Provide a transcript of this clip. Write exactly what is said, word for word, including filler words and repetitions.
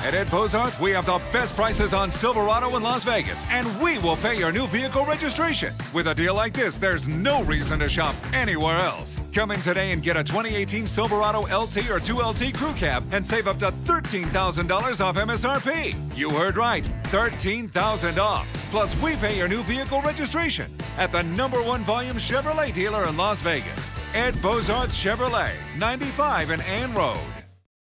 At Ed Bozarth, we have the best prices on Silverado in Las Vegas, and we will pay your new vehicle registration. With a deal like this, there's no reason to shop anywhere else. Come in today and get a twenty eighteen Silverado L T or two L T Crew Cab and save up to thirteen thousand dollars off M S R P. You heard right, thirteen thousand dollars off. Plus, we pay your new vehicle registration at the number one volume Chevrolet dealer in Las Vegas, Ed Bozarth Chevrolet, ninety-five and Ann Road.